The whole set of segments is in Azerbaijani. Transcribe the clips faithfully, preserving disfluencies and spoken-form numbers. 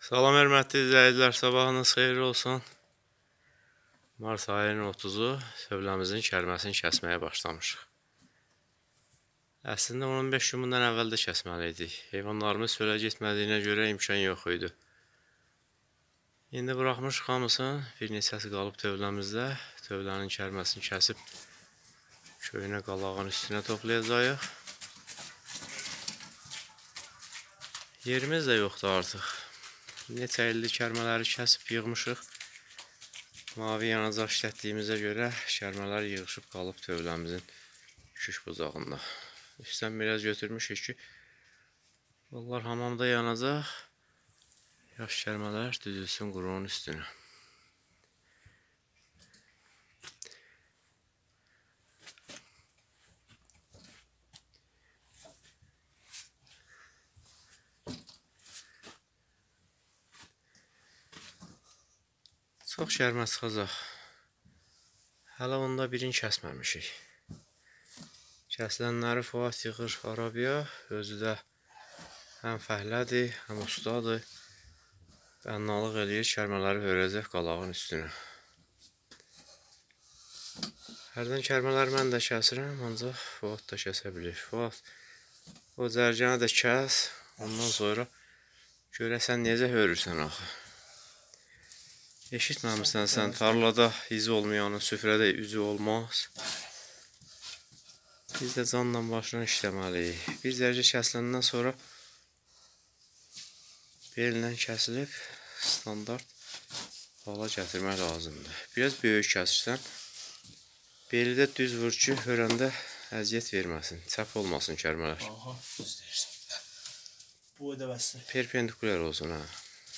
Salam hörmətli izləyicilər, sabahınız xeyirli olsun. Mart ayının otuzu tövləmizin kərməsini kəsməyə başlamışıq. Əslində on beş gün bundan əvvəl də kəsməli idik. Heyvanlarımız çölə getmədiyinə görə imkan yox idi. İndi buraxmışıq hamısını, bir neçəsi qalıb tövləmizdə. Tövlənin kərməsini kəsib köynə qalağın üstünə toplayacağıq. Yerimiz də yoxdur artıq. Neçə illik kərmələri kəsib yığmışıq. Mavi yanacaq işlətdiyimizə görə kərmələr yığışıb qalıb tövləmizin şiş bucağında. Üstdən biraz götürmüşük ki, onlar hamamda yanacaq. Yaş kərmələr düzülsün qurunun üstünə. Çox kərmə çıxacaq. Hələ onda birini kəsməmişik. Kəsilənləri Fuad yığır arabaya. Özü də həm fəhlədir, həm ustadır. Bənnalıq eləyir, kərmələri hörəcək qalağın üstünə. Hərdən kərmələri mən də kəsirəm, ancaq Fuad da kəsə bilir. Fuad, o cərgəni də kəs, ondan sonra görəsən necə hörürsən axı. Eşitməmişsən sən, tarlada izi olmayanın süfrədə üzü olmaz. Biz də canla başına işləməliyik. Bir zərgə kəsiləndən sonra bellə kəsilib standart hala gətirmək lazımdır. Biraz böyük kəsirsən, beli də düz vur ki, hörəndə əziyyət verməsin, çəp olmasın kərmələr. Aha, düz deyirsən. Bu da bəsdir. Perpendikulər olsun, hə.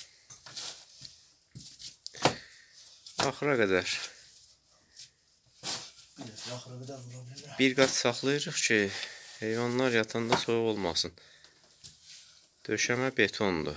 Axıra qədər. Axıra qədər vura bilirəm. Bir qat saxlayırıq ki, heyvanlar yatanda soyuq olmasın. Döşəmə betondur.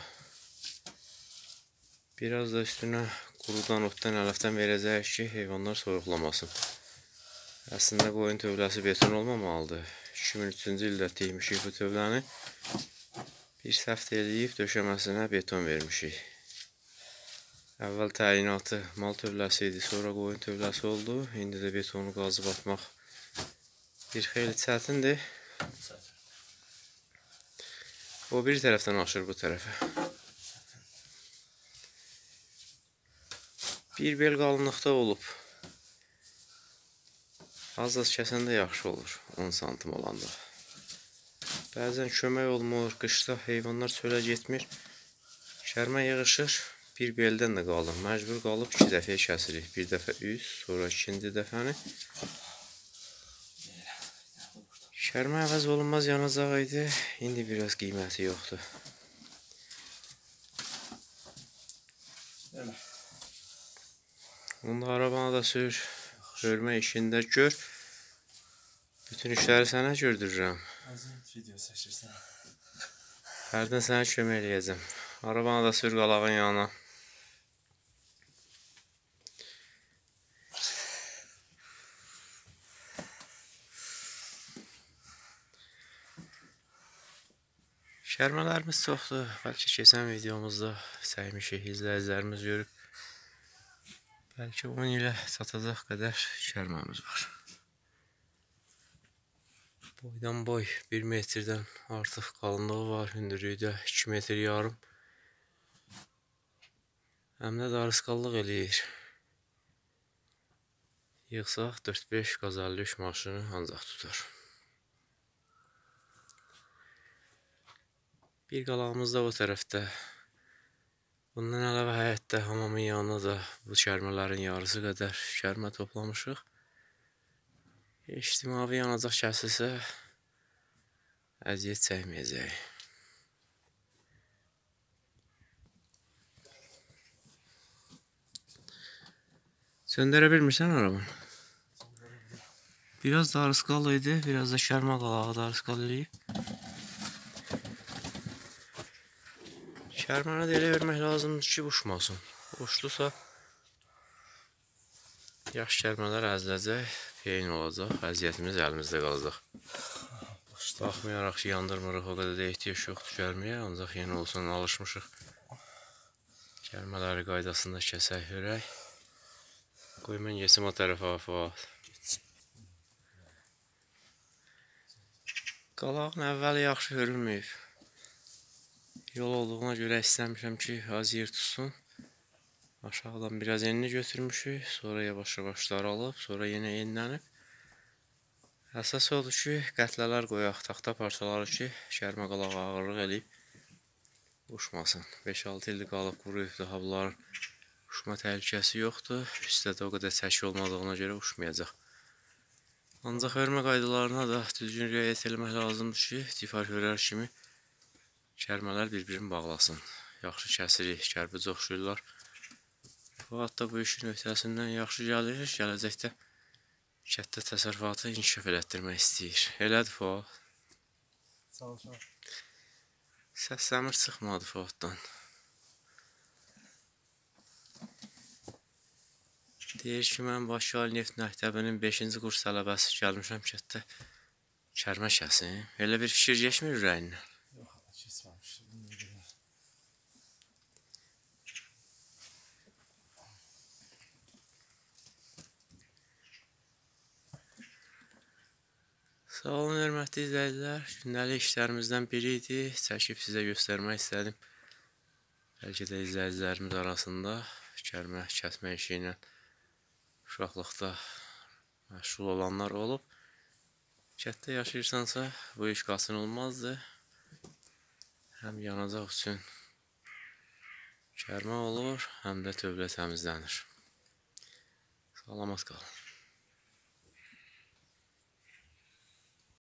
Biraz da üstünə qurudan, otdan, ələfdən verəcəyik ki, heyvanlar soyuqlamasın. Əslində qoyun tövləsi beton olmamalıdır. iki min üçüncü ildə tikmişik bu tövləni. Bir səhv eləyib döşəməsinə beton vermişik. Əvvəl təyinatı mal tövləsi idi, sonra qoyun tövləsi oldu. İndi də betonu qazıb atmaq bir xeyli çətindir. O bir tərəfdən aşır bu tərəfə. Bir bel qalınlıqda olub. Az-az kəsəndə yaxşı olur, on santim olanda. Bəzən kömək olmur, qışda heyvanlar çölə getmir. Kərmə yığışır. Bir beldən də qalın. Məcbur qalıb iki dəfəyə kəsirik. Bir dəfə üst, sonra ikinci dəfəni. Kərmə əvəz olunmaz yanacaq idi. İndi biraz qiyməti yoxdur. Onda arabana da sür. Hörmə işində gör. Bütün işləri sənə gördürürəm. Video çəkirsən. Hərdən sənə kömək eləyəcəm. Arabana da sür qalağın yanına. Kərmələrimiz çoxdur. Bəlkə keçən videomuzda çəkmişik, izləyicilərimiz görüb. Bəlkə on ilə çatacaq qədər kərməmiz var. Boydan boy bir metrdən artıq qalınlığı var. Hündürlüyü də iki metr yarım. Həm də darısqallıq eləyir. Yığsaq dörd beş qaz əlli üç maşını ancaq tutar. Bir qalağımız da o tərəfdə. Bundan əlavə həyətdə hamamın yanına da bu kərmələrin yarısı qədər kərmə toplamışıq. İctimai yanacaq kəsilsə əziyyət çəkməyəcək. Söndürə bilmirsən arabanı? Biraz darısqal idi, biraz da kərmə qalağı darısqal eləyib. Kərməni də elə vermək lazımdır ki, uçmasın. Uçdusa, yaş kərmələr əziləcək, peyin olacaq, əziyyətimiz əlimizdə qalacaq. Baxmayaraq ki, yandırmırıq, o qədər də ehtiyac yoxdur kərməyə, ancaq yeni olsun, alışmışıq. Gəlmələri qaydasında kəsək hörək. Qoy mən geçim o tərəfə Fuad. Qalağın əvvəli yaxşı hörülməyib. Yol olduğuna görə istəmişəm ki, az yer tutsun. Aşağıdan biraz enini götürmüşük. Sonra yavaş-yavaş daralıb, sonra yenə enlənib. Əsas odur ki, qətlələr qoyaq, taxta parçaları ki, şərmə qalaq ağırlıq eləyib uçmasın. beş altı ildir qalıb quruyub, daha bunların uçma təhlükəsi yoxdur. Üstədə o qədər çəki olmadığına görə uçmayacaq. Ancaq hörmə qaydalarına da düzgün riayət etmək lazımdır ki, difar hörər kimi kərmələr bir-birini bağlasın. Yaxşı kəsirik, kərpic oxşuyurlar. Fuad da bu işin öhdəsindən yaxşı gəlir, gələcəkdə kənddə təsərrüfatı inkişaf elətdirmək istəyir. Elədir Fuad? Çalışaq. Səsləmir çıxmadı Fuaddan. Deyir ki, mən Bakı Ali Neft Məktəbinin beşinci kurs tələbəsi gəlmişəm kənddə kərmə kəsim. Elə bir fikir geçmir ürəyindən. Yox, hala keçməmiş. Sağ olun, hörmətli izləyicilər. Gündəlik işlərimizdən biri idi. Çəkib sizə göstərmək istədim. Bəlkə də izləyicilərimiz arasında kərmə kəsmə işi ilə uşaqlıqda məşğul olanlar olub. Kənddə yaşayırsansa bu iş qaçınılmazdır. Həm yanacaq üçün kərmə olur, həm də tövlə təmizlənir. Salamat qalın.